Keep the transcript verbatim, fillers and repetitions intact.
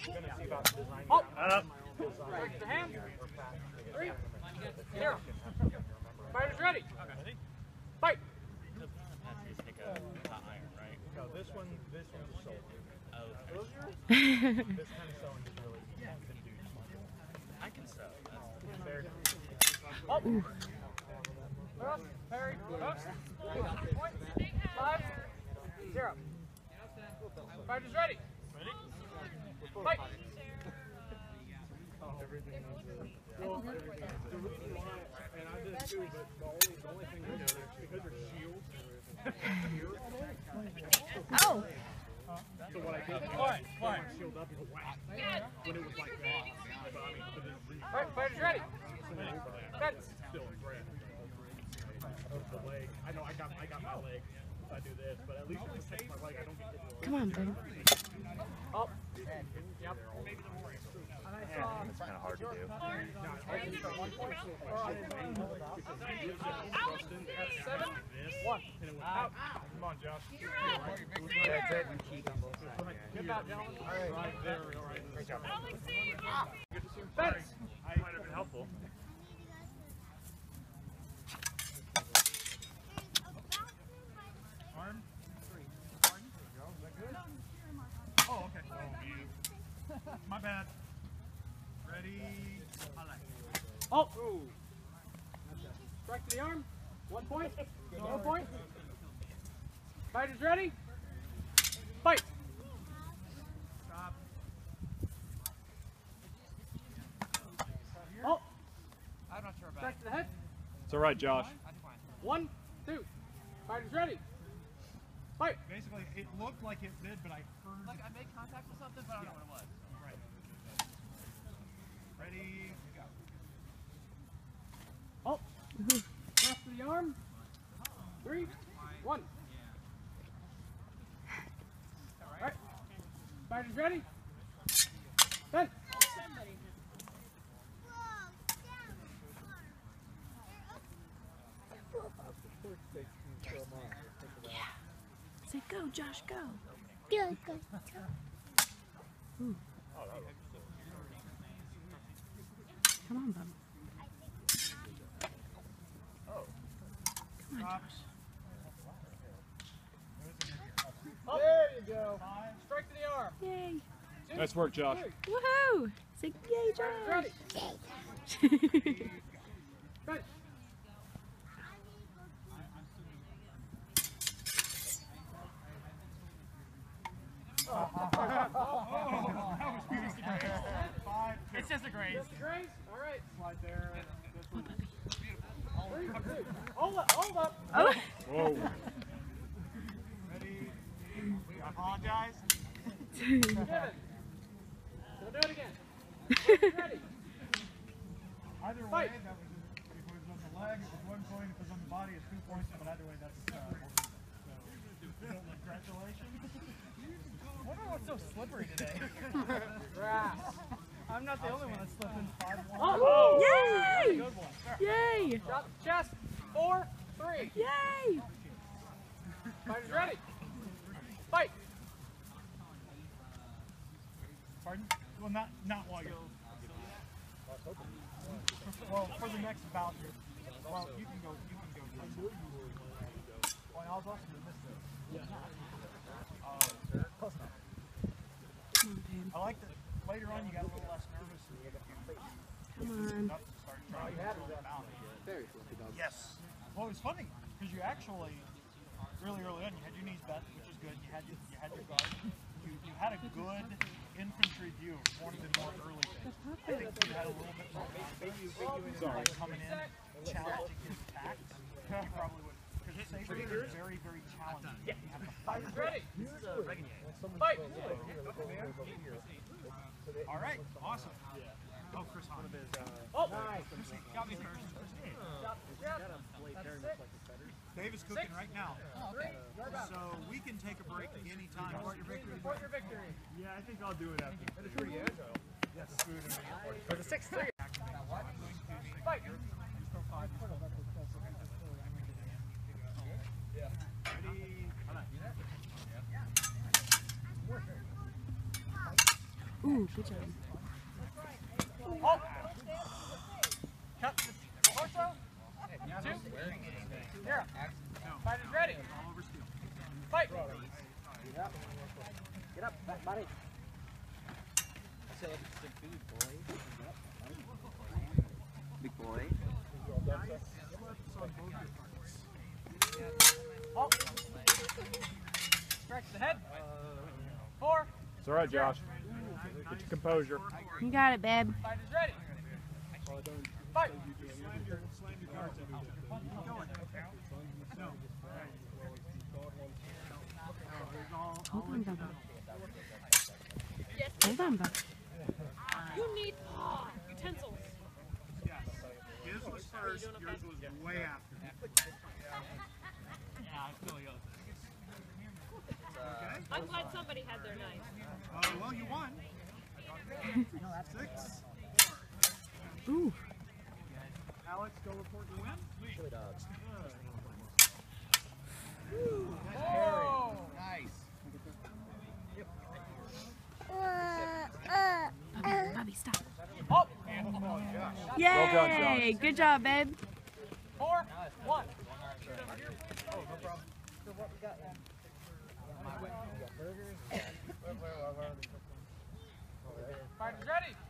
Oh! Up. Right to hand. Three. Zero. Fighters ready. Okay. Fight. No, this one, this one's a soul. Oh, okay. This kind of sewing is really easy to do. I can sew. That's Very Oh. Cross, parry, post. Point. Five. Zero. Fighters ready. ready? Fight. everything is well, the reason why, and I did too, but the only, the only thing I know is because they're shields. Oh! So what I did was Quiet, I quiet. my shield up and whack when it was like that. But I mean, but it's Fight, fighters ready. Fence. still a threat. The leg. I know I got I got my leg. I do this, but at least it protects my leg. I don't get hit. Come on, baby. Up. Yep. It's kind of hard to do. Seven. One. Out. Come on, Josh. That's it. Good job, gentlemen. All right, there, all right. Great job. Fence. I might have been helpful. Arm. Oh, okay. Oh, you. My bad. Ready. Oh. Strike to the arm. One point. No point. Fighters ready. Fight. Stop. Oh. I'm not sure about Strike to the head. It's all right, Josh. That's fine. One, two. Fighters ready. Fight. Basically, it looked like it did, but I heard. Like I made contact with something, but I don't know what it was. Right. Ready. Go. Oh. Cross to the arm. Three, one. All right. Fighters ready. Fence. Say go, Josh, go. Good, good. Ooh. Come on, bub. Come on, Josh. Oh. There you go. Strike to the arm. Yay. Two, Nice work, Josh. three. Woohoo! Say yay, Fighters Josh. ready. Fence. It's just a graze. Just a graze. All right. Slide there. This one. Three, two. Hold up. Hold up. Oh. Whoa. Ready. I apologize. Give it. We'll do it again. Fighters ready. Either way, Fight. that was if it was on the leg, it was one point. If it was on the body, it's two points. But either way, that's uh, so, congratulations. I wonder what's so slippery today. Grass. I'm not the only one that's slipping. Five one. Oh. Yay! Good one. Yay! Drop the chest. Four, three. Yay! Fighters ready. Fight. Pardon? Well, not not while you're. Well, for the next bout, you're. Well, you can go. You can go. I knew you were going to go. Well, I was also going to miss this. Yeah. Uh, close enough. Come on, babe. I like that later on you got a little less nervous and you, Come you on. up and started trying to control the bout. Very fluffy dog. Yes. Well, it was funny because you actually really early on you had your knees bent, which is good. You had your, you had your guard. You, you had a good infantry view of one of the more early things. I think you had a little bit more confidence. Sorry, coming in, challenging his attacks. You probably would. Because his saber is very, very challenging. Yeah. You have to fight. Fighters ready. Fight. All right. Awesome. Oh, Chris Hahn. Oh. Got me first. Drop the chest. That's six. Dave is cooking right now. Three. So we can take a break anytime. Report your victory. Report your victory. Yeah, I think I'll do it after. That is pretty agile. Yes. Food and For the six three. Fight. Ooh, good job. Oh. Cut the torso. Two. Here. Fighters ready. Fight. Get up, buddy. Big boy. Oh. Stretch the head. Four. It's all right, Josh. Get your composure. You got it, babe. Fighters ready. Fight. Hold on, Bubba. Hold on, Bubba. You need oh, utensils. His was first, yours was way after. I'm glad somebody had their knife. Uh, well, you won. Six. Ooh. Alex, go report your win. Chili dogs. Oh. Nice. Bubby, Bubby, stop. Oh. Yay! Well done, Josh. Good job, babe. Four. One. Fighters ready.